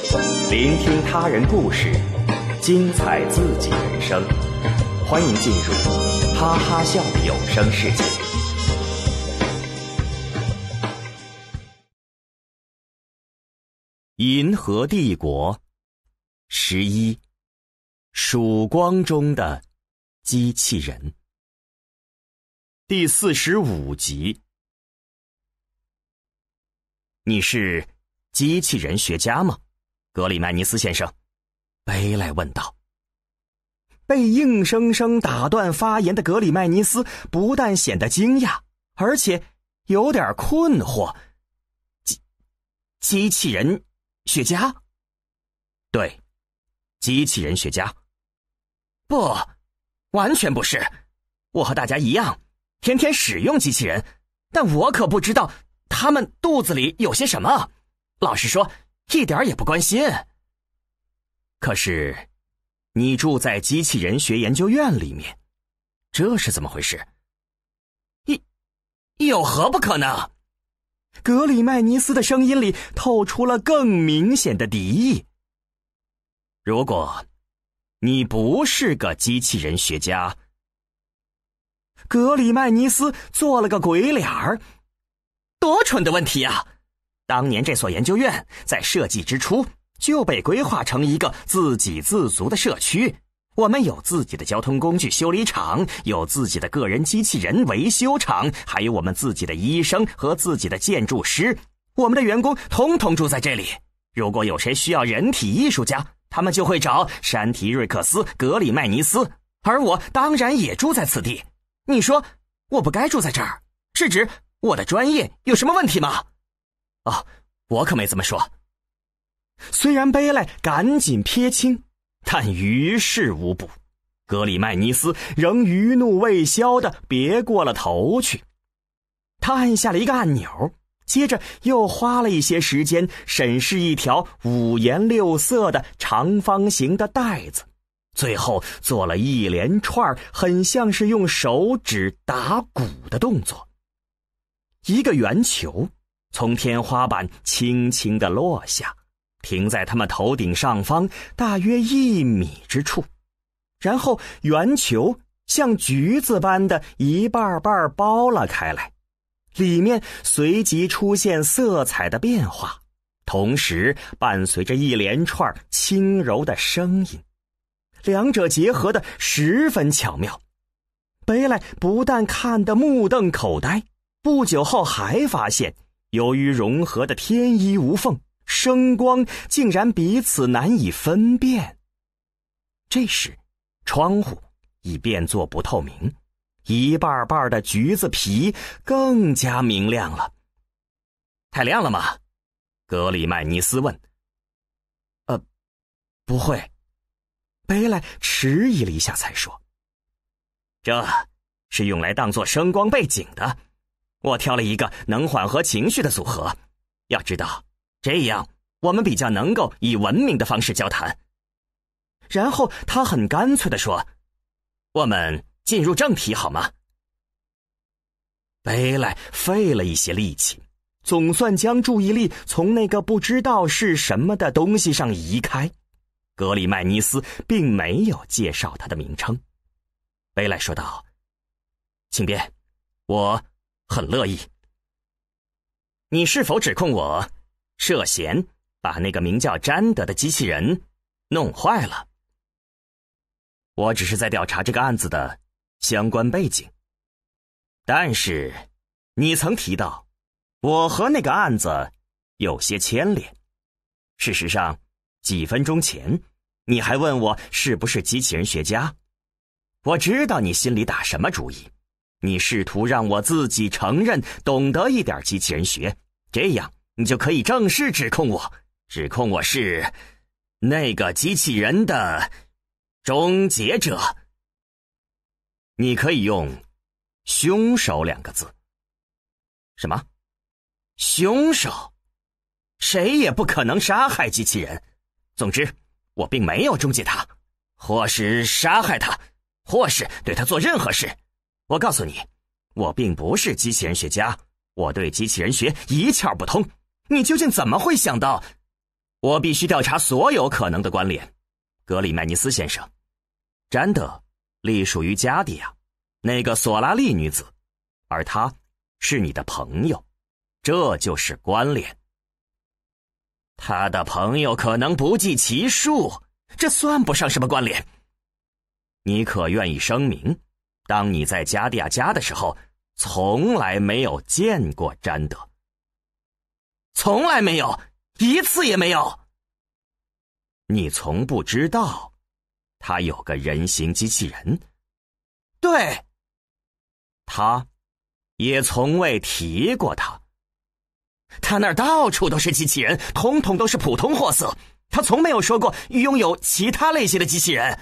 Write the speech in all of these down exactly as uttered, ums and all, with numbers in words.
聆听他人故事，精彩自己人生。欢迎进入哈哈笑的有声世界。银河帝国十一，曙光中的机器人，第四十五集。你是机器人学家吗，格里麦尼斯先生？贝莱问道。被硬生生打断发言的格里麦尼斯不但显得惊讶，而且有点困惑。机机器人学家？对，机器人学家。不，完全不是。我和大家一样，天天使用机器人，但我可不知道他们肚子里有些什么。老实说，一点也不关心。可是你住在机器人学研究院里面，这是怎么回事？一有何不可能？格里麦尼斯的声音里透出了更明显的敌意。如果你不是个机器人学家，格里麦尼斯做了个鬼脸儿。多蠢的问题啊！当年这所研究院在设计之初就被规划成一个自给自足的社区，我们有自己的交通工具修理厂，有自己的个人机器人维修厂，还有我们自己的医生和自己的建筑师。我们的员工统统住在这里。如果有谁需要人体艺术家，他们就会找山提瑞克斯·格里麦尼斯，而我当然也住在此地。你说我不该住在这儿，是指我的专业有什么问题吗？哦，我可没这么说。虽然贝莱赶紧撇清，但于事无补。格里麦尼斯仍余怒未消地别过了头去。他按下了一个按钮，接着又花了一些时间审视一条五颜六色的长方形的带子，最后做了一连串很像是用手指打鼓的动作。一个圆球从天花板轻轻地落下，停在他们头顶上方大约一米之处，然后圆球像橘子般的一半半包了开来，里面随即出现色彩的变化，同时伴随着一连串轻柔的声音，两者结合得十分巧妙。贝莱不但看得目瞪口呆，不久后还发现，由于融合的天衣无缝，声光竟然彼此难以分辨。这时，窗户已变作不透明，一瓣瓣的橘子皮更加明亮了。太亮了吗？格里麦尼斯问。呃，不会。贝莱迟疑了一下才说，这是用来当作声光背景的。我挑了一个能缓和情绪的组合，要知道，这样我们比较能够以文明的方式交谈。然后他很干脆地说，我们进入正题好吗？贝莱费了一些力气，总算将注意力从那个不知道是什么的东西上移开。格里麦尼斯并没有介绍他的名称。贝莱说道，请便，我很乐意。你是否指控我涉嫌把那个名叫詹德的机器人弄坏了？我只是在调查这个案子的相关背景。但是你曾提到我和那个案子有些牵连。事实上，几分钟前你还问我是不是机器人学家。我知道你心里打什么主意，你试图让我自己承认懂得一点机器人学，这样你就可以正式指控我，指控我是那个机器人的终结者。你可以用凶手两个字。什么？凶手？谁也不可能杀害机器人。总之，我并没有终结他，或是杀害他，或是对他做任何事。我告诉你，我并不是机器人学家，我对机器人学一窍不通。你究竟怎么会想到？ 我必须调查所有可能的关联。格里麦尼斯先生，詹德隶属于加迪亚，那个索拉利女子，而她是你的朋友，这就是关联。他的朋友可能不计其数，这算不上什么关联。你可愿意声明，当你在加迪亚家的时候，从来没有见过詹德？从来没有，一次也没有。你从不知道他有个人形机器人？对。他也从未提过他。他那儿到处都是机器人，统统都是普通货色，他从没有说过拥有其他类型的机器人。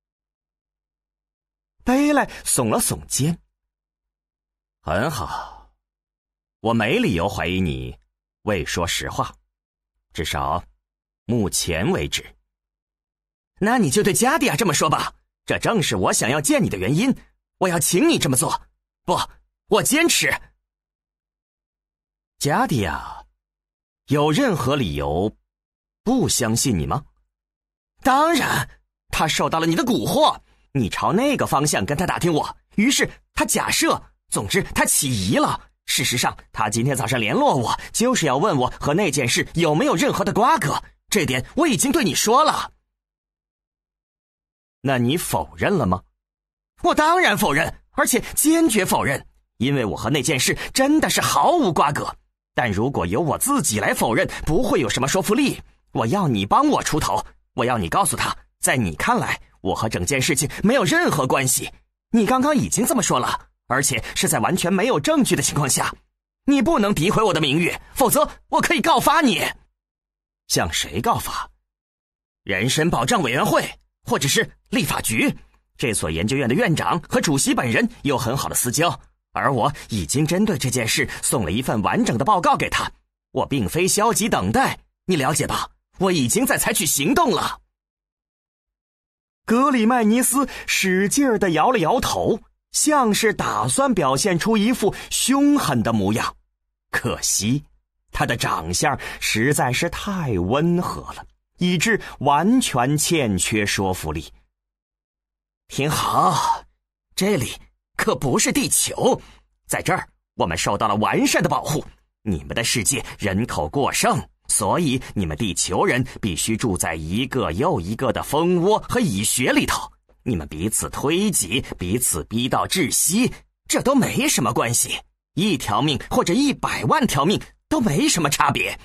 贝莱耸了耸肩。很好，我没理由怀疑你未说实话，至少目前为止。那你就对加迪亚这么说吧，这正是我想要见你的原因，我要请你这么做。不，我坚持。加迪亚有任何理由不相信你吗？当然，他受到了你的蛊惑，你朝那个方向跟他打听我，于是他假设，总之他起疑了。事实上，他今天早上联络我，就是要问我和那件事有没有任何的瓜葛，这点我已经对你说了。那你否认了吗？我当然否认，而且坚决否认，因为我和那件事真的是毫无瓜葛。但如果由我自己来否认，不会有什么说服力。我要你帮我出头，我要你告诉他，在你看来，我和整件事情没有任何关系。你刚刚已经这么说了，而且是在完全没有证据的情况下。你不能诋毁我的名誉，否则我可以告发你。向谁告发？人身保障委员会，或者是立法局。这所研究院的院长和主席本人有很好的私交，而我已经针对这件事送了一份完整的报告给他。我并非消极等待，你了解吧？我已经在采取行动了。格里麦尼斯使劲地摇了摇头，像是打算表现出一副凶狠的模样。可惜，他的长相实在是太温和了，以致完全欠缺说服力。听好，这里可不是地球，在这儿我们受到了完善的保护。你们的世界人口过剩，所以你们地球人必须住在一个又一个的蜂窝和蚁穴里头。你们彼此推挤，彼此逼到窒息，这都没什么关系。一条命或者一百万条命都没什么差别。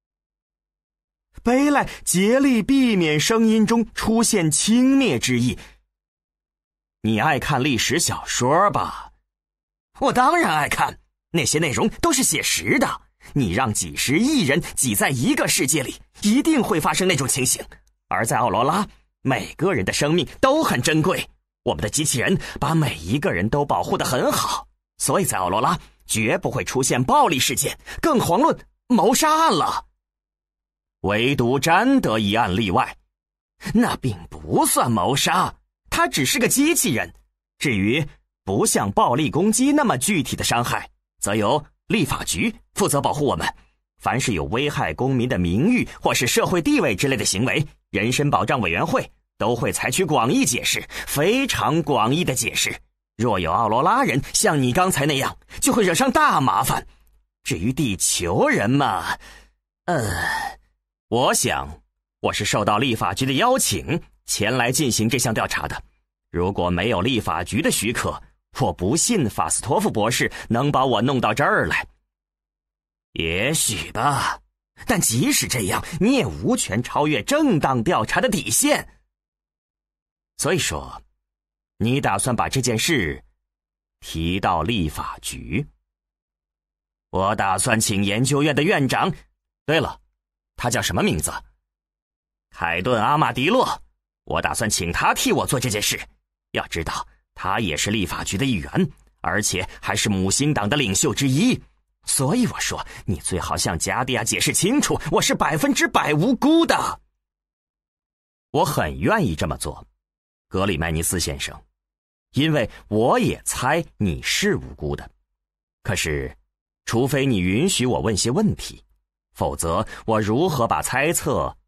贝莱竭力避免声音中出现轻蔑之意。你爱看历史小说吧？我当然爱看，那些内容都是写实的。你让几十亿人挤在一个世界里，一定会发生那种情形。而在奥罗拉，每个人的生命都很珍贵，我们的机器人把每一个人都保护得很好，所以在奥罗拉绝不会出现暴力事件，更遑论谋杀案了。唯独詹德一案例外，那并不算谋杀，他只是个机器人。至于不像暴力攻击那么具体的伤害，则由立法局负责保护我们。凡是有危害公民的名誉或是社会地位之类的行为，人身保障委员会都会采取广义解释，非常广义的解释。若有奥罗拉人像你刚才那样，就会惹上大麻烦。至于地球人嘛，呃，我想我是受到立法局的邀请前来进行这项调查的。如果没有立法局的许可，我不信法斯托夫博士能把我弄到这儿来。也许吧，但即使这样，你也无权超越正当调查的底线。所以说，你打算把这件事提到立法局？我打算请研究院的院长，对了，他叫什么名字？凯顿·阿马迪洛。我打算请他替我做这件事。要知道，他也是立法局的一员，而且还是母星党的领袖之一。所以我说，你最好向加迪亚解释清楚，我是百分之百无辜的。我很愿意这么做，格里麦尼斯先生，因为我也猜你是无辜的。可是，除非你允许我问些问题，否则我如何把猜测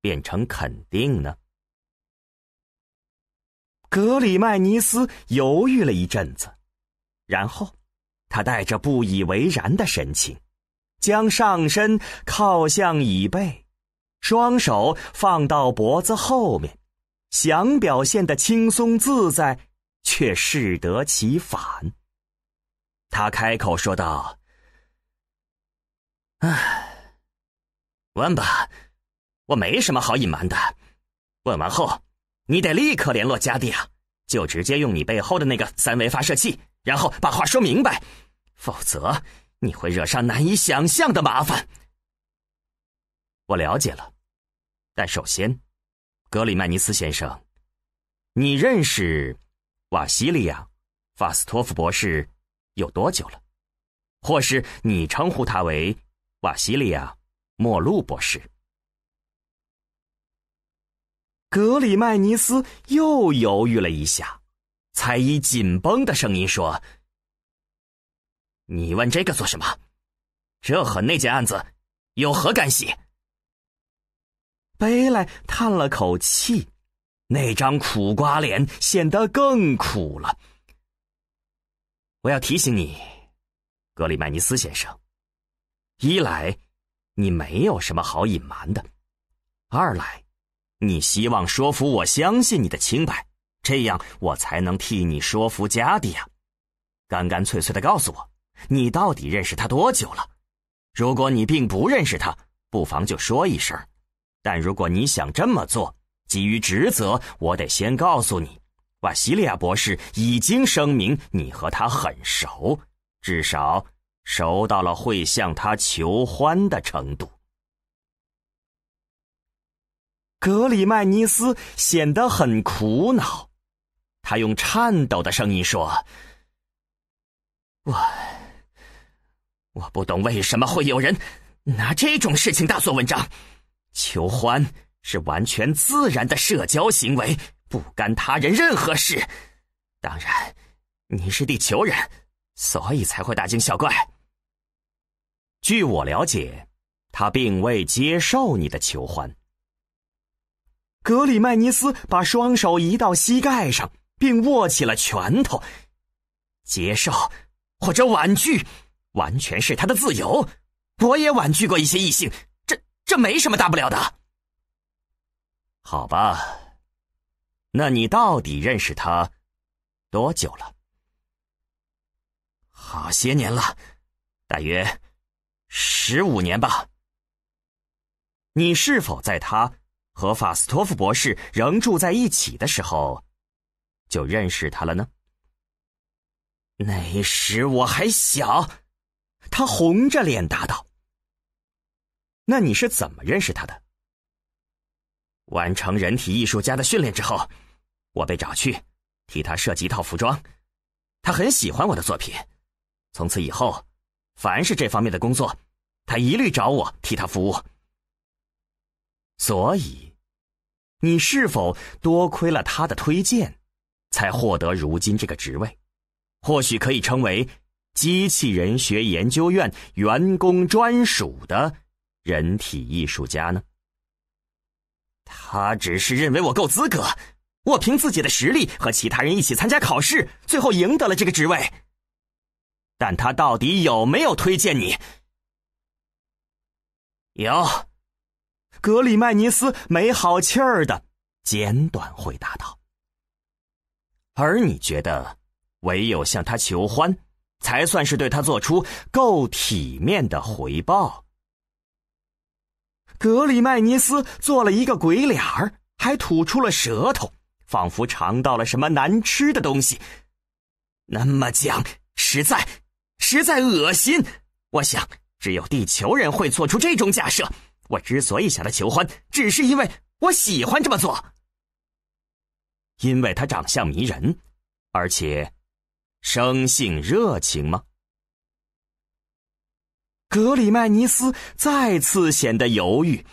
变成肯定呢？格里迈尼斯犹豫了一阵子，然后他带着不以为然的神情，将上身靠向椅背，双手放到脖子后面，想表现得轻松自在，却适得其反。他开口说道：唉，问吧，我没什么好隐瞒的。问完后你得立刻联络加蒂亚，就直接用你背后的那个三维发射器，然后把话说明白，否则你会惹上难以想象的麻烦。我了解了，但首先，格里迈尼斯先生，你认识瓦西利亚·法斯托夫博士有多久了？或是你称呼他为瓦西利亚·莫路博士？格里迈尼斯又犹豫了一下，才以紧绷的声音说：你问这个做什么？这和那件案子有何干系？贝莱叹了口气，那张苦瓜脸显得更苦了。我要提醒你，格里迈尼斯先生，一来你没有什么好隐瞒的，二来你希望说服我相信你的清白，这样我才能替你说服加蒂亚。干干脆脆地告诉我，你到底认识他多久了？如果你并不认识他，不妨就说一声。但如果你想这么做，基于职责，我得先告诉你，瓦西利亚博士已经声明你和他很熟，至少熟到了会向他求欢的程度。格里迈尼斯显得很苦恼，他用颤抖的声音说：我我不懂为什么会有人拿这种事情大做文章。求欢是完全自然的社交行为，不干他人任何事。当然，你是地球人，所以才会大惊小怪。据我了解，他并未接受你的求欢。格里迈尼斯把双手移到膝盖上，并握起了拳头。接受或者婉拒，完全是他的自由。我也婉拒过一些异性，这这没什么大不了的。好吧，那你到底认识他多久了？好些年了，大约十五年吧。你是否在他和法斯托夫博士仍住在一起的时候就认识他了呢？那时我还小，他红着脸答道。那你是怎么认识他的？完成人体艺术家的训练之后，我被找去替他设计一套服装，他很喜欢我的作品。从此以后，凡是这方面的工作，他一律找我替他服务。所以，你是否多亏了他的推荐，才获得如今这个职位？或许可以称为机器人学研究院员工专属的人体艺术家呢？他只是认为我够资格，我凭自己的实力和其他人一起参加考试，最后赢得了这个职位。但他到底有没有推荐你？有。格里迈尼斯没好气儿的简短回答道。而你觉得唯有向他求欢，才算是对他做出够体面的回报？格里迈尼斯做了一个鬼脸儿，还吐出了舌头，仿佛尝到了什么难吃的东西。那么讲，实在实在恶心。我想只有地球人会做出这种假设。我之所以向他求欢，只是因为我喜欢这么做。因为他长相迷人，而且生性热情吗？格里迈尼斯再次显得犹豫。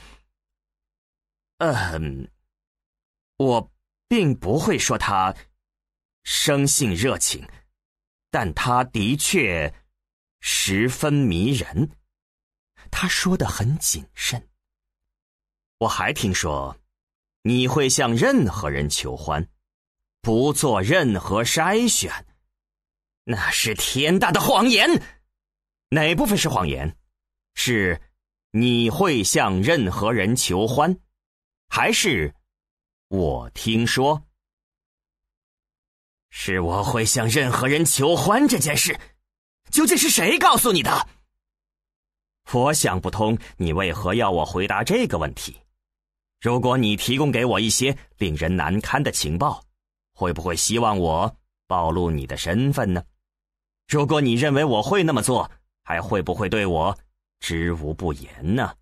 嗯，我并不会说他生性热情，但他的确十分迷人。他说得很谨慎。 我还听说，你会向任何人求欢，不做任何筛选。那是天大的谎言！哪部分是谎言？是你会向任何人求欢，还是我听说？是我会向任何人求欢这件事，究竟是谁告诉你的？我想不通你为何要我回答这个问题。如果你提供给我一些令人难堪的情报，会不会希望我暴露你的身份呢？如果你认为我会那么做，还会不会对我知无不言呢？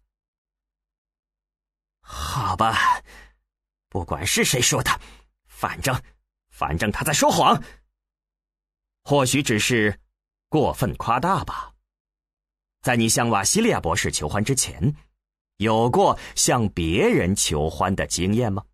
好吧，不管是谁说的，反正反正他在说谎。或许只是过分夸大吧。在你向瓦西利亚博士求欢之前，有过向别人求欢的经验吗？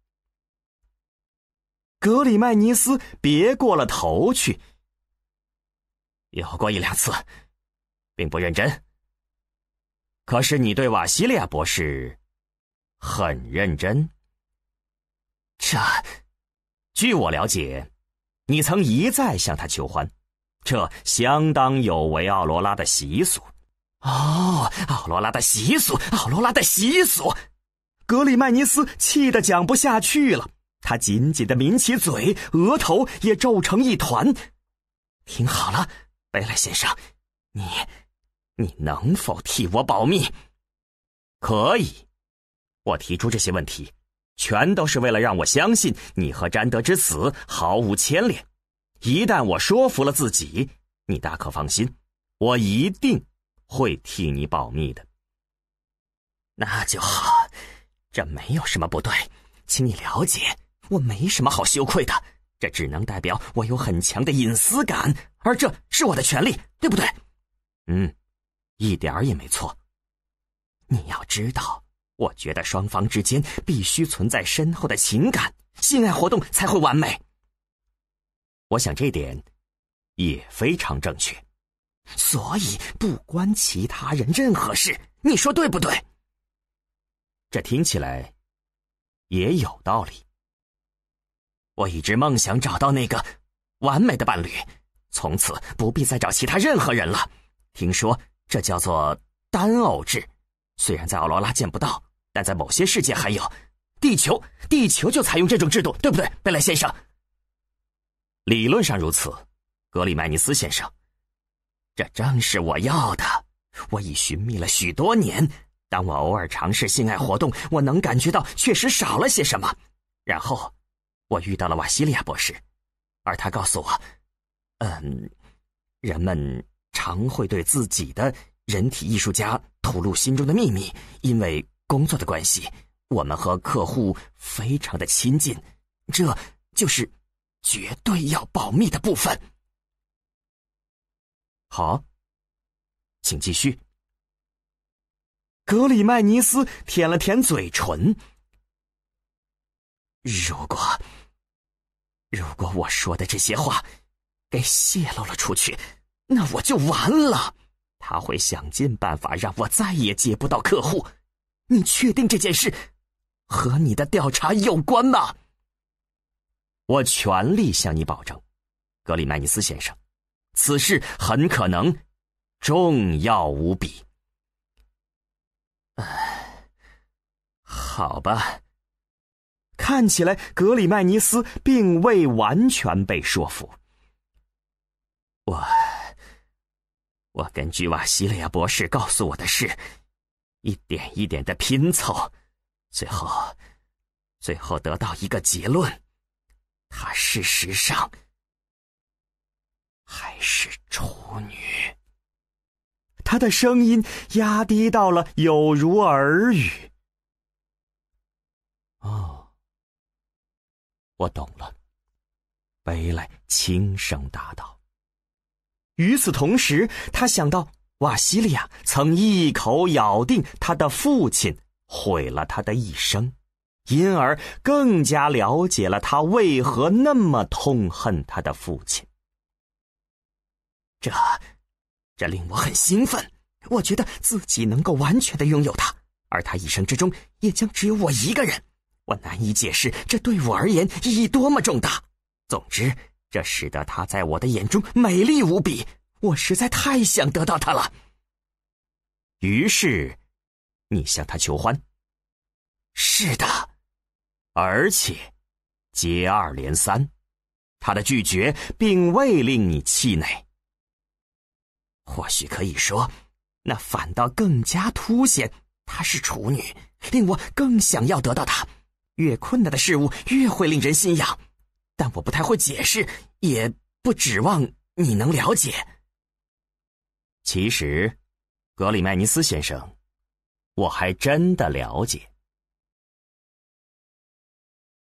格里麦尼斯别过了头去。有过一两次，并不认真。可是你对瓦西利亚博士很认真。这，据我了解，你曾一再向他求欢，这相当有违奥罗拉的习俗。哦，奥罗拉的习俗，奥罗拉的习俗！格里麦尼斯气得讲不下去了，他紧紧地抿起嘴，额头也皱成一团。听好了，贝莱先生，你，你能否替我保密？可以。我提出这些问题，全都是为了让我相信你和詹德之死毫无牵连。一旦我说服了自己，你大可放心，我一定会替你保密的。那就好，这没有什么不对，请你了解，我没什么好羞愧的，这只能代表我有很强的隐私感，而这是我的权利，对不对？嗯，一点儿也没错。你要知道，我觉得双方之间必须存在深厚的情感，性爱活动才会完美。我想这点也非常正确。所以不关其他人任何事，你说对不对？这听起来也有道理。我一直梦想找到那个完美的伴侣，从此不必再找其他任何人了。听说这叫做单偶制，虽然在奥罗拉见不到，但在某些世界还有。地球，地球就采用这种制度，对不对，贝莱先生？理论上如此，格里麦尼斯先生。这正是我要的。我已寻觅了许多年，当我偶尔尝试性爱活动，我能感觉到确实少了些什么。然后我遇到了瓦西利亚博士，而他告诉我，嗯，人们常会对自己的人体艺术家吐露心中的秘密，因为工作的关系，我们和客户非常的亲近，这就是绝对要保密的部分。好，请继续。格里麦尼斯舔了舔嘴唇。如果，如果我说的这些话给泄露了出去，那我就完了。他会想尽办法让我再也接不到客户。你确定这件事和你的调查有关吗？我全力向你保证，格里麦尼斯先生。此事很可能重要无比。唉，好吧。看起来格里麦尼斯并未完全被说服。我，我根据瓦西利亚博士告诉我的事，一点一点的拼凑，最后，最后得到一个结论：他事实上还是处女。他的声音压低到了有如耳语。哦，我懂了，贝莱轻声答道。与此同时，他想到瓦西利亚曾一口咬定他的父亲毁了他的一生，因而更加了解了他为何那么痛恨他的父亲。这，这令我很兴奋，我觉得自己能够完全的拥有他，而而他一生之中也将只有我一个人。我难以解释这对我而言意义多么重大。总之，这使得她在我的眼中美丽无比，我实在太想得到她了。于是，你向她求欢。是的，而且接二连三，她的拒绝并未令你气馁。或许可以说，那反倒更加凸显她是处女，令我更想要得到她。越困难的事物越会令人心痒，但我不太会解释，也不指望你能了解。其实，格里麦尼斯先生，我还真的了解。